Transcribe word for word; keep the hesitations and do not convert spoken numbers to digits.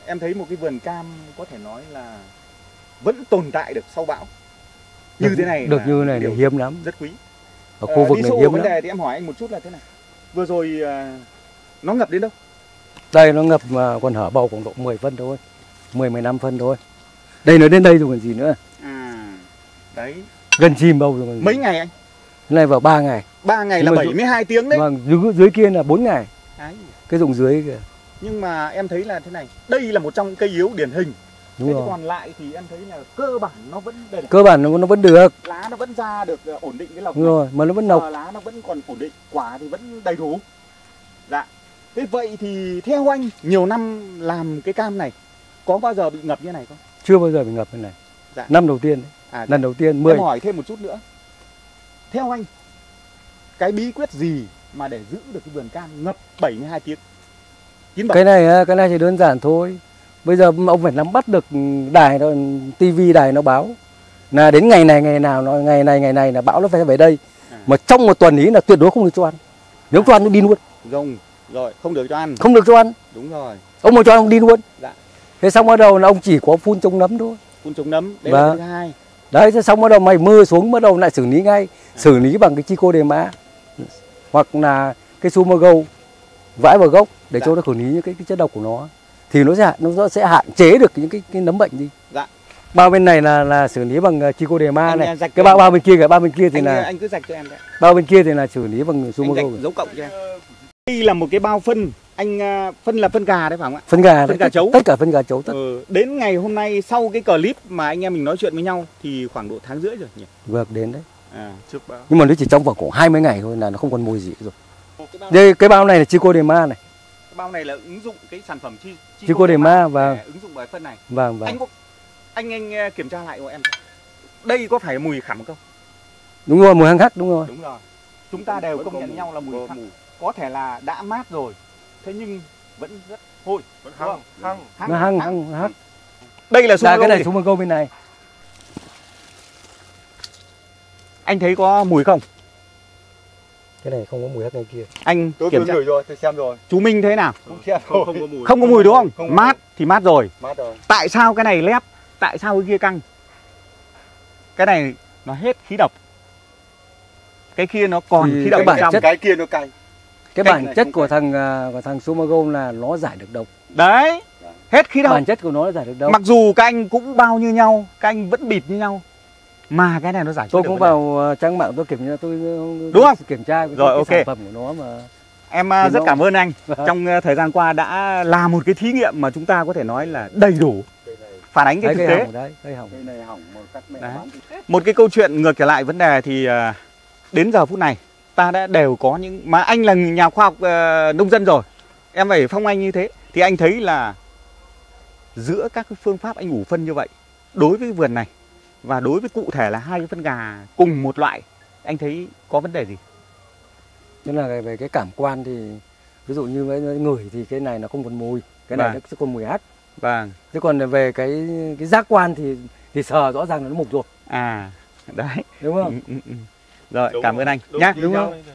em thấy một cái vườn cam có thể nói là vẫn tồn tại được sau bão. Như được, thế này được như này là hiếm lắm. Rất quý. Ở khu vực à, này hiếm lắm. Vấn đề thì em hỏi anh một chút là thế này. Vừa rồi à, nó ngập đến đâu? Đây nó ngập mà còn hở bầu khoảng độ mười phân thôi. mười mười lăm phân thôi. Đây nó đến đây rồi còn gì nữa. À, đấy. Gần chìm bầu rồi còn gì. Mấy ngày anh? Cái này vào ba ngày. ba ngày là bảy mươi hai tiếng đấy. Vâng, dưới, dưới kia là bốn ngày. Đấy. Cái ruộng dưới kìa. Nhưng mà em thấy là thế này, đây là một trong cây yếu điển hình. Đúng thế rồi. Còn lại thì em thấy là cơ bản nó vẫn đây này. Cơ bản nó, nó vẫn được. Lá nó vẫn ra được ổn định cái lọc. Đúng rồi, mà nó vẫn nọc. Lá nó vẫn còn ổn định, quả thì vẫn đầy đủ. Dạ. Thế vậy thì theo anh nhiều năm làm cái cam này có bao giờ bị ngập như này không? Chưa bao giờ bị ngập như này. Dạ. Năm đầu tiên đấy. À, lần đầu tiên mười. Em hỏi thêm một chút nữa. Theo anh, cái bí quyết gì mà để giữ được cái vườn cam ngập bảy mươi hai tiếng? Cái này cái này thì đơn giản thôi. Bây giờ ông phải nắm bắt được đài, tivi đài nó báo là đến ngày này ngày nào nó ngày này ngày này là bão nó phải về đây. À. Mà trong một tuần ý là tuyệt đối không được cho ăn. Nếu cho ăn nó đi luôn. Rồi, rồi không được cho ăn. Không được cho ăn. Đúng rồi. Ông mà cho ăn ông đi luôn. Dạ. Thế xong bắt đầu là ông chỉ có phun chống nấm thôi. Phun chống nấm, đấy và... là thứ hai. Đấy, thế xong bắt đầu mày mưa xuống bắt đầu lại xử lý ngay, à. xử lý bằng cái Trichoderma hoặc là cái Sumago vãi vào gốc để dạ. cho nó xử lý những cái, cái chất độc của nó, thì nó sẽ nó sẽ hạn chế được những cái, cái nấm bệnh đi. Dạ. Bao bên này là là xử lý bằng Trichoderma này, cái bao bao bên kia cái bao bên kia thì anh, là anh cứ rạch cho em đấy. Bao bên kia thì là xử lý bằng Sumago. Anh dấu cộng cho em. Đây là một cái bao phân, anh phân là phân gà đấy phải không ạ? Phân gà, phân đấy, gà trấu. Tất cả phân gà trấu tất. Ừ, đến ngày hôm nay sau cái clip mà anh em mình nói chuyện với nhau thì khoảng độ tháng rưỡi rồi nhỉ? Vượt đến đấy. À, trước bão. Nhưng mà nó chỉ trong vòng khoảng hai mươi ngày thôi là nó không còn mùi gì rồi. Cái bao, đây, cái bao này là Trichoderma này. Cái bao này là ứng dụng cái sản phẩm chi, Trichoderma và ứng dụng bởi phân này. Vâng vâng. Anh có, anh anh kiểm tra lại của em. Đây có phải mùi khẳm không? Đúng rồi, mùi hăng hắc đúng rồi. Đúng rồi. Chúng ta đều công nhận nhau là mùi khẳm. Có thể là đã mát rồi. Thế nhưng vẫn rất hôi, vẫn hăng, hăng, hăng, hăng, hăng, hăng. Đây là Sumago. Cái này Sumago bên này. Anh thấy có mùi không? Cái này không có mùi hắc ngay kia. Anh tôi kiểm tra rồi, tôi xem rồi. Chú Minh thế nào? Không, không, không, không có mùi. Không có mùi đúng không? không mát thì mát rồi. Mát rồi. Tại sao cái này lép? Tại sao cái kia căng? Cái này nó hết khí độc. Cái kia nó còn thì khí độc bản trong. Chất, cái kia nó cay. Cái Cách bản chất của thằng của thằng Sumago là nó giải được độc. Đấy. Hết khí độc. Bản chất của nó là giải được độc. Mặc dù các anh cũng bao như nhau, các anh vẫn bịt như nhau. Mà cái này nó giải. Tôi cũng vào trang mạng tôi kiểm tra, tôi đúng không? Kiểm tra cái, rồi, cái okay. sản phẩm của nó mà. Em thì rất nó... cảm ơn anh. Trong thời gian qua đã làm một cái thí nghiệm mà chúng ta có thể nói là đầy đủ. Phản ánh cái đấy, thực tế. Hỏng đấy, cây hỏng. Cây này hỏng mà các mẹ bán. Một cái câu chuyện ngược trở lại vấn đề thì đến giờ phút này ta đã đều có những, mà anh là nhà khoa học uh, nông dân rồi, em phải phong anh như thế thì anh thấy là giữa các cái phương pháp anh ủ phân như vậy đối với vườn này và đối với cụ thể là hai cái phân gà cùng một loại, anh thấy có vấn đề gì? Tức là về cái cảm quan thì ví dụ như với người thì cái này nó không còn mùi, cái này vâng. nó sẽ còn mùi hắc. Vâng. Thế còn về cái cái giác quan thì thì sờ rõ ràng là nó mục rồi. À đấy. Đúng không? Ừ, ừ, ừ. Rồi, đúng cảm ơn anh nhé. Đúng không?